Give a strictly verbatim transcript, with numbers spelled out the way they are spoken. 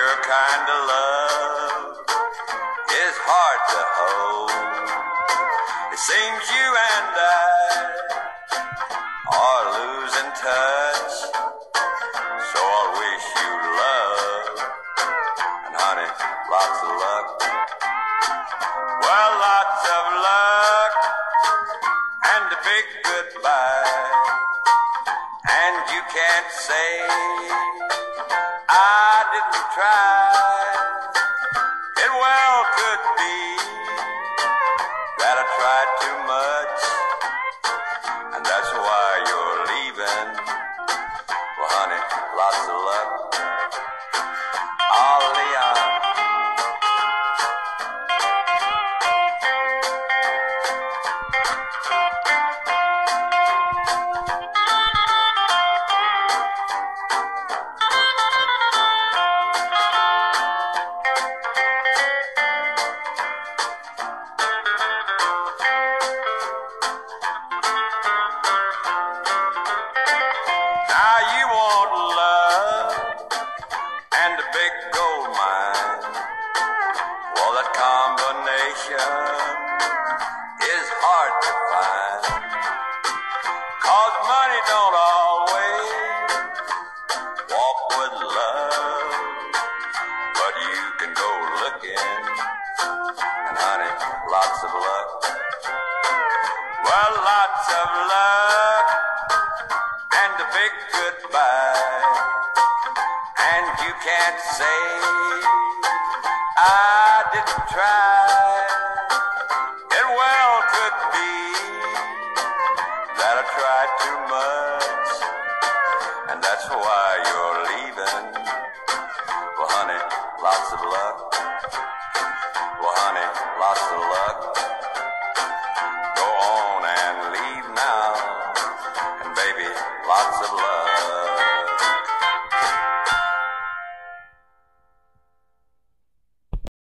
your kind of love is hard to hold. It seems you and I are losing touch, so I'll wish you love, and honey, lots of luck. Well, lots of luck and a big goodbye, and you can't say I didn't try. It well could be that I tried too much, and that's why you're leaving. Well, honey, lots of luck. Oh, Leon. Now you want love and a big gold mine. Well, that combination is hard to find, 'cause money don't always walk with love, but you can go looking, and honey, lots of luck. Well, lots of luck and a big goodbye, and you can't say I didn't try. It well could be that I tried too much, and that's why you're leaving. Well, honey, lots of luck. Well, honey, lots of luck. Go on and leave now, and baby, lots of love.